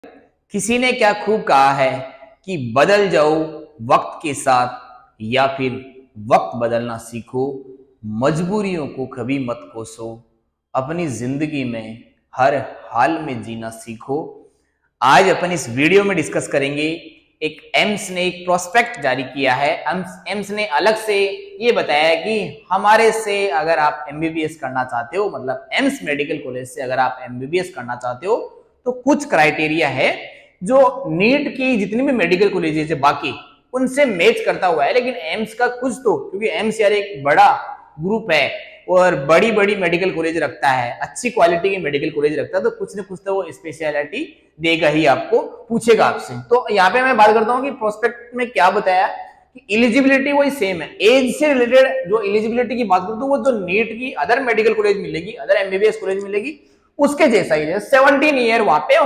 किसी ने क्या खूब कहा है कि बदल जाओ वक्त के साथ या फिर वक्त बदलना सीखो, मजबूरियों को कभी मत कोसो, अपनी जिंदगी में हर हाल में जीना सीखो। आज अपन इस वीडियो में डिस्कस करेंगे, एक एम्स ने एक प्रोस्पेक्ट जारी किया है। एम्स ने अलग से ये बताया है कि हमारे से अगर आप एमबीबीएस करना चाहते हो, मतलब एम्स मेडिकल कॉलेज से अगर आप एमबीबीएस करना चाहते हो तो कुछ क्राइटेरिया है जो नीट की जितनी भी मेडिकल कॉलेजेस है बाकी उनसे मैच करता हुआ है। लेकिन एम्स का कुछ तो, क्योंकि एम्स यार एक बड़ा ग्रुप है और बड़ी बड़ी मेडिकल कॉलेज रखता है, अच्छी क्वालिटी की मेडिकल कॉलेज रखता है, तो कुछ न कुछ तो वो स्पेशलिटी देगा ही, आपको पूछेगा आपसे। तो यहाँ पे मैं बात करता हूँ कि प्रोस्पेक्ट में क्या बताया कि एलिजिबिलिटी वही सेम है, एज से रिलेटेड जो एलिजिबिलिटी की बात करूँ तो वो जो नीट की अदर मेडिकल कॉलेज मिलेगी, अदर एमबीबीएस कॉलेज मिलेगी उसके जैसा ही है। 17 ईयर वहां पे और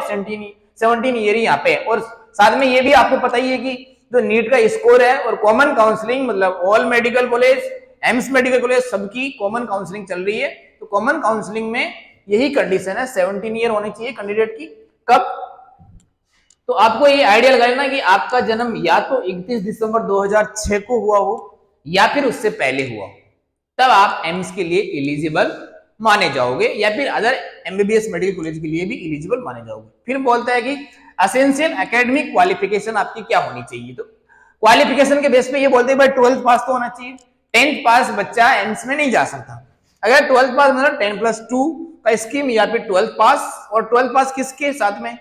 17 ईयर ही यहाँ पे। और साथ में ये भी आपको पता ही है कि जो नीट का स्कोर है और कॉमन काउंसलिंग, मतलब all medical college, AIIMS medical college सबकी कॉमन काउंसलिंग चल रही है। तो कॉमन काउंसलिंग में यही कंडीशन है, 17 ईयर होनी चाहिए कैंडिडेट की। कब? तो आपको ये आइडिया लगाना कि आपका जन्म या तो 31 दिसंबर 2006 को हुआ हो या फिर उससे पहले हुआ हो, तब आप एम्स के लिए एलिजिबल माने जाओगे या फिर अदर एमबीबीएस मेडिकल कॉलेज के लिए भी एलिजिबल माने जाओगे। फिर बोलता है कि एसेंशियल एकेडमिक क्वालिफिकेशन आपकी क्या होनी चाहिए। तो क्वालिफिकेशन के बेस पे ये बोलते हैं भाई 12th पास तो होना चाहिए। 10th पास बच्चा एम्स में नहीं जा सकता। अगर 12th पास मतलब 10+2 का स्कीम या फिर 12th पास, और 12th पास किसके साथ में?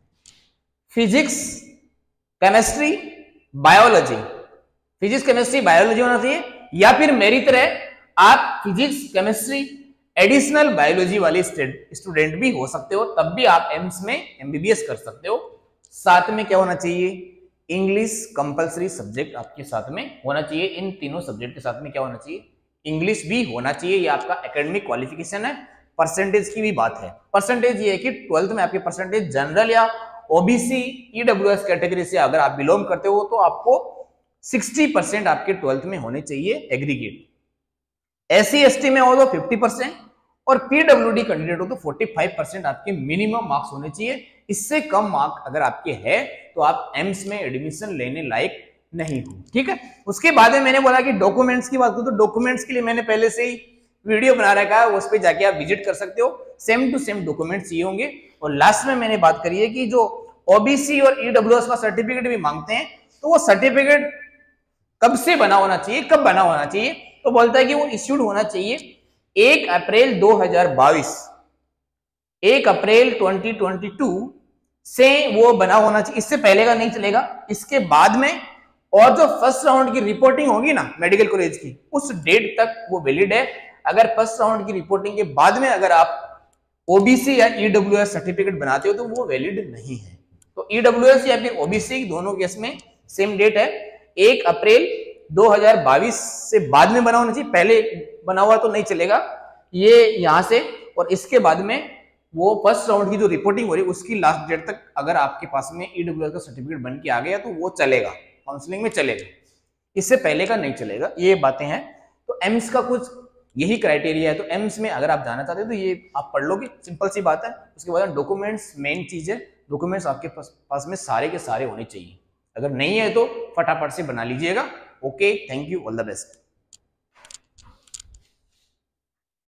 Physics, chemistry, biology, physics chemistry biology होना चाहिए, या फिर मेरी तरह आप फिजिक्स केमिस्ट्री एडिशनल बायोलॉजी वाले स्टूडेंट भी हो सकते हो, तब भी आप एम्स में एमबीबीएस कर सकते हो। साथ में क्या होना चाहिए? इंग्लिश कंपलसरी सब्जेक्ट आपके साथ में होना चाहिए। इन तीनों सब्जेक्ट के साथ में क्या होना चाहिए? इंग्लिश भी होना चाहिए। ये आपका एकेडमिक क्वालिफिकेशन है। परसेंटेज की भी बात है। परसेंटेज ये है कि 12th में आपके परसेंटेज जनरल या ओबीसी ईडब्ल्यूएस कैटेगरी से अगर आप बिलोंग करते हो तो आपको 60% आपके 12th में होने चाहिए एग्रीगेट। एससी एसटी में हो तो 50% और पीडब्ल्यूडी कैंडिडेट हो तो 45% आपके मिनिमम मार्क्स होने चाहिए। इससे कम मार्क अगर आपके है तो आप एम्स में एडमिशन लेने लायक नहीं हो। ठीक है। उसके बाद में मैंने बोला कि डॉक्यूमेंट्स की बात करूं तो डॉक्यूमेंट्स के लिए मैंने पहले से ही वीडियो बना रखा है, उस पर जाके आप विजिट कर सकते हो। सेम टू सेम डॉक्यूमेंट्स चाहिए होंगे। और लास्ट में मैंने बात करी है कि जो ओबीसी और ईडब्ल्यूएस का सर्टिफिकेट भी मांगते हैं तो वो सर्टिफिकेट कब से बना होना चाहिए, कब बना होना चाहिए? तो बोलता है कि वो इश्यूड होना चाहिए 1 अप्रैल 2022, 1 अप्रैल 2022 से वो बना होना चाहिए। इससे पहले का नहीं चलेगा। इसके बाद में और जो फर्स्ट राउंड की रिपोर्टिंग होगी ना मेडिकल कॉलेज की, उस डेट तक वो वैलिड है। अगर फर्स्ट राउंड की रिपोर्टिंग के बाद में अगर आप ओबीसी या ईडब्ल्यूएस सर्टिफिकेट बनाते हो तो वो वैलिड नहीं है। तो ईडब्ल्यूएस या फिर ओबीसी दोनों केस में सेम डेट है, 1 अप्रैल 2022 से बाद में बना होना चाहिए। पहले बना हुआ तो नहीं चलेगा ये यहां से। और इसके बाद में वो फर्स्ट राउंड की जो रिपोर्टिंग हो रही है उसकी लास्ट डेट तक अगर आपके पास में ईडब्ल्यूएस का सर्टिफिकेट बन के आ गया तो वो चलेगा, काउंसलिंग में चलेगा। इससे पहले का नहीं चलेगा। ये बातें हैं। तो एम्स का कुछ यही क्राइटेरिया है। तो एम्स में अगर आप जाना चाहते हो तो ये आप पढ़ लोगे, सिंपल सी बात है। उसके बाद डॉक्यूमेंट्स मेन चीज है। डॉक्यूमेंट्स आपके पास में सारे के सारे होने चाहिए। अगर नहीं है तो फटाफट से बना लीजिएगा। Okay, thank you, all the best.